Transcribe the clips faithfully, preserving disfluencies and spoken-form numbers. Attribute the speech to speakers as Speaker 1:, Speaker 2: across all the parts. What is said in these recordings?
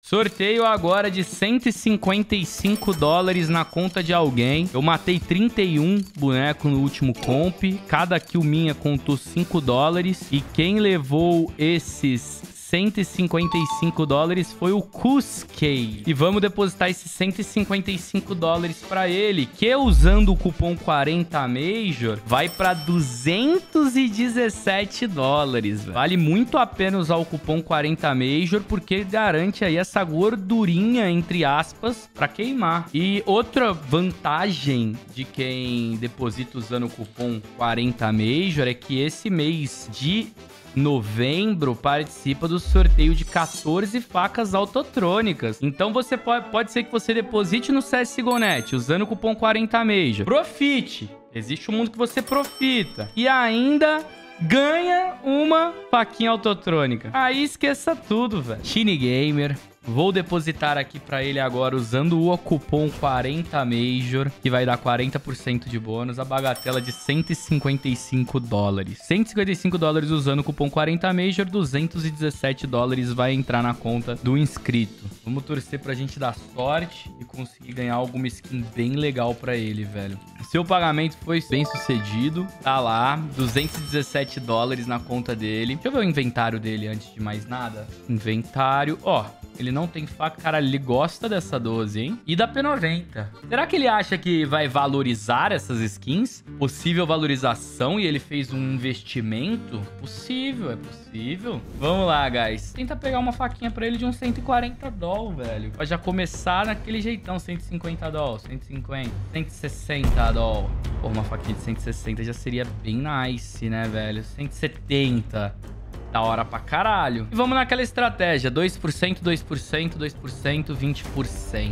Speaker 1: Sorteio agora de cento e cinquenta e cinco dólares na conta de alguém. Eu matei trinta e um bonecos no último comp. Cada kill minha contou cinco dólares. E quem levou esses cento e cinquenta e cinco dólares foi o Kuskei. E vamos depositar esses cento e cinquenta e cinco dólares pra ele, que usando o cupom quarenta Major, vai pra duzentos e dezessete dólares. Vale muito a pena usar o cupom quarenta Major, porque garante aí essa gordurinha, entre aspas, pra queimar. E outra vantagem de quem deposita usando o cupom quarenta Major é que esse mês de novembro participa do sorteio de quatorze facas autotrônicas. Então você pode, pode ser que você deposite no C S G O Net usando o cupom quarenta Major. Profite! Existe um mundo que você profita. E ainda ganha uma faquinha autotrônica. Aí esqueça tudo, velho. Shine Gamer. Vou depositar aqui pra ele agora usando o cupom quarenta Major, que vai dar quarenta por cento de bônus, a bagatela de cento e cinquenta e cinco dólares. cento e cinquenta e cinco dólares usando o cupom quarenta Major, duzentos e dezessete dólares vai entrar na conta do inscrito. Vamos torcer pra gente dar sorte e conseguir ganhar alguma skin bem legal pra ele, velho. Seu pagamento foi bem sucedido, tá lá, duzentos e dezessete dólares na conta dele. Deixa eu ver o inventário dele antes de mais nada. Inventário, ó. Ele não tem faca. Cara, ele gosta dessa doze, hein? E da P noventa. Será que ele acha que vai valorizar essas skins? Possível valorização e ele fez um investimento? Possível, é possível. Vamos lá, guys. Tenta pegar uma faquinha pra ele de uns cento e quarenta doll, velho. Pra já começar naquele jeitão. cento e cinquenta doll, cento e cinquenta, cento e sessenta doll. Pô, uma faquinha de cento e sessenta já seria bem nice, né, velho? cento e setenta. Da hora pra caralho. E vamos naquela estratégia. dois por cento, dois por cento, dois por cento, vinte por cento.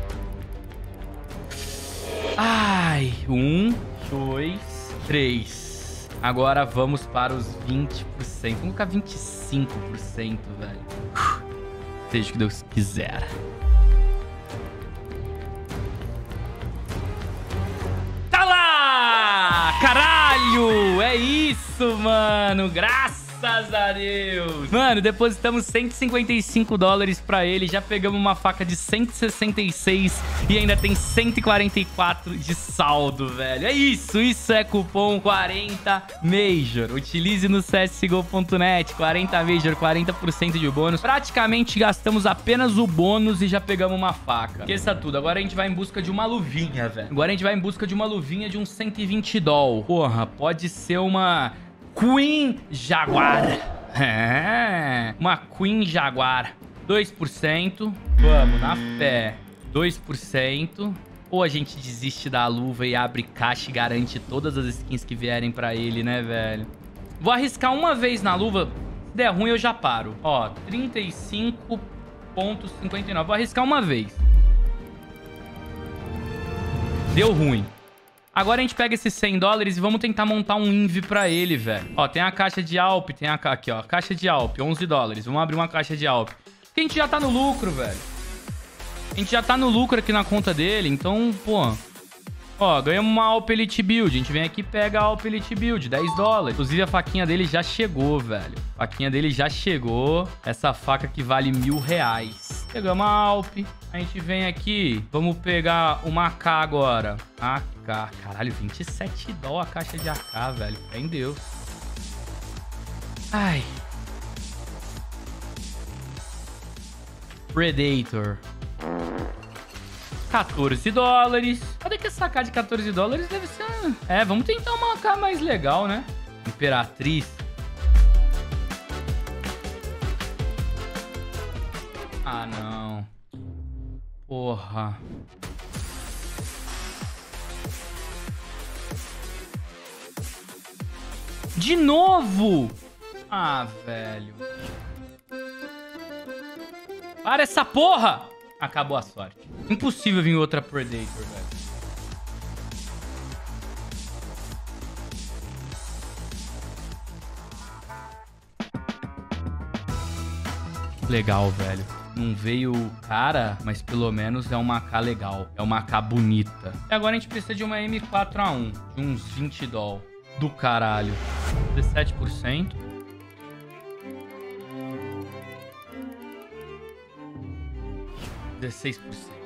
Speaker 1: Ai. Um, dois, três. Agora vamos para os vinte por cento. Vamos colocar vinte e cinco por cento, velho. Seja o que Deus quiser. Tá lá! Caralho! É isso, mano. Graças Graças a Deus. Mano, depositamos cento e cinquenta e cinco dólares pra ele. Já pegamos uma faca de cento e sessenta e seis e ainda tem cento e quarenta e quatro de saldo, velho. É isso. Isso é cupom quarenta Major. Utilize no C S G O ponto net. quarenta Major, quarenta por cento de bônus. Praticamente gastamos apenas o bônus e já pegamos uma faca. Esqueça tudo. Agora a gente vai em busca de uma luvinha, velho. Agora a gente vai em busca de uma luvinha de uns cento e vinte doll. Porra, pode ser uma Queen Jaguar. É, uma Queen Jaguar. dois por cento. Vamos, na fé. dois por cento. Ou a gente desiste da luva e abre caixa e garante todas as skins que vierem pra ele, né, velho? Vou arriscar uma vez na luva. Se der ruim, eu já paro. Ó, trinta e cinco ponto cinquenta e nove. Vou arriscar uma vez. Deu ruim. Agora a gente pega esses cem dólares e vamos tentar montar um inv pra ele, velho. Ó, tem a caixa de Alp, tem a aqui, ó. Caixa de Alp, onze dólares. Vamos abrir uma caixa de Alp. Porque a gente já tá no lucro, velho. A gente já tá no lucro aqui na conta dele, então, pô. Ó, ganhamos uma Alp Elite Build. A gente vem aqui e pega a Alp Elite Build, dez dólares. Inclusive, a faquinha dele já chegou, velho. A faquinha dele já chegou. Essa faca que vale mil reais. Pegamos a Alp. A gente vem aqui. Vamos pegar uma A K agora. A K. Caralho, vinte e sete dólares a caixa de A K, velho. Fé em Deus. Ai. Predator. quatorze dólares. Cadê que essa A K de quatorze dólares deve ser... É, vamos tentar uma A K mais legal, né? Imperatriz. Ah, não. Porra. De novo? Ah, velho. Para essa porra! Acabou a sorte. Impossível vir outra Predator, velho. Legal, velho. Não veio cara, mas pelo menos é uma A K legal. É uma A K bonita. E agora a gente precisa de uma M quatro A um. De uns vinte doll. Do caralho. dezessete por cento. dezesseis por cento.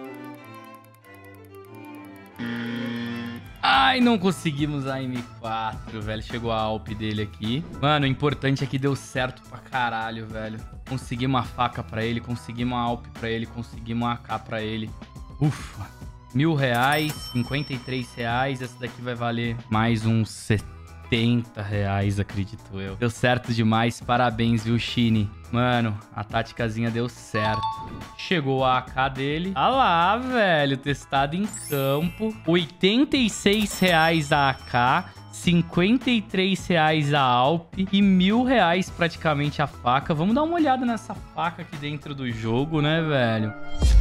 Speaker 1: Ai, não conseguimos a M quatro, velho. Chegou a Alp dele aqui. Mano, o importante é que deu certo pra caralho, velho. Conseguimos uma faca pra ele, conseguimos uma Alp pra ele, conseguimos uma A K pra ele. Ufa. Mil reais, cinquenta e três reais. Essa daqui vai valer mais uns setenta reais, acredito eu. Deu certo demais. Parabéns, viu, Shine? Mano, a táticazinha deu certo. Chegou a A K dele. Ah lá, velho. Testado em campo. oitenta e seis reais a A K. cinquenta e três reais a Alp. E mil reais praticamente a faca. Vamos dar uma olhada nessa faca aqui dentro do jogo, né, velho?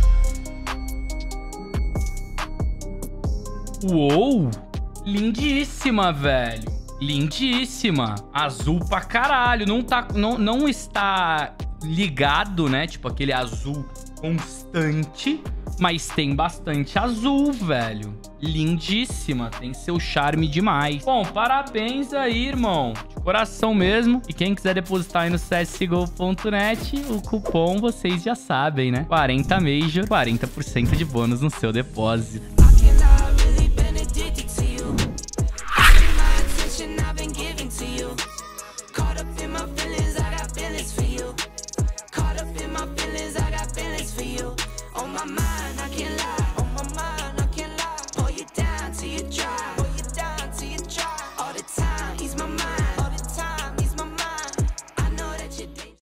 Speaker 1: Uou! Lindíssima, velho. Lindíssima. Azul pra caralho. Não, tá, não, não está ligado, né? Tipo, aquele azul constante. Mas tem bastante azul, velho. Lindíssima. Tem seu charme demais. Bom, parabéns aí, irmão. De coração mesmo. E quem quiser depositar aí no C S G O ponto net, o cupom vocês já sabem, né? quarenta Major, quarenta por cento de bônus no seu depósito.
Speaker 2: Caught up in my feelings, I got feelings for you. On my mind, I can't lie.